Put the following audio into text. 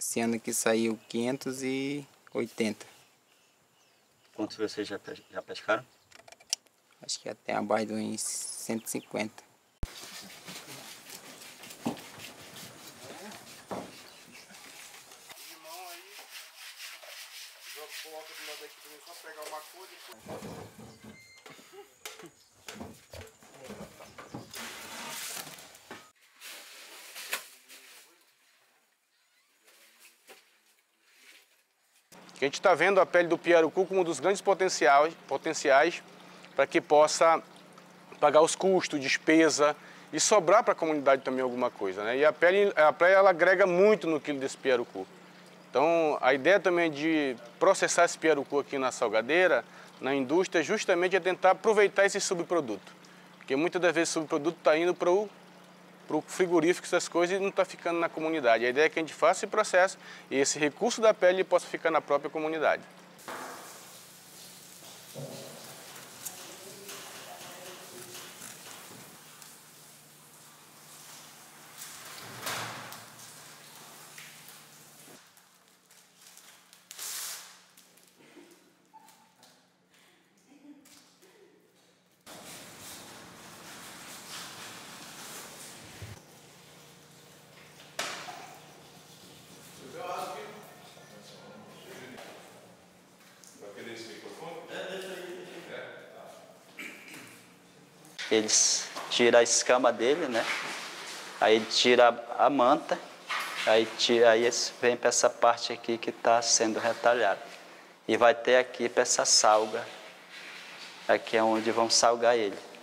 Esse ano aqui saiu 580. Quantos vocês já pescaram? Acho que até abaixo de uns 150. Coloca do lado daqui também, só pegar uma coisa e depois... A gente está vendo a pele do pirarucu como um dos grandes potenciais para que possa pagar os custos, despesa e sobrar para a comunidade também alguma coisa, né? E a pele ela agrega muito no quilo desse pirarucu. Então, a ideia também de processar esse pirarucu aqui na salgadeira, na indústria, justamente é tentar aproveitar esse subproduto. Porque muitas das vezes o subproduto está indo para o frigorífico, essas coisas, e não está ficando na comunidade. A ideia é que a gente faça esse processo e esse recurso da pele possa ficar na própria comunidade. Eles tiram a escama dele, né? Aí tira a manta, aí eles vêm para essa parte aqui que está sendo retalhada. E vai ter aqui para essa salga. Aqui é onde vão salgar ele.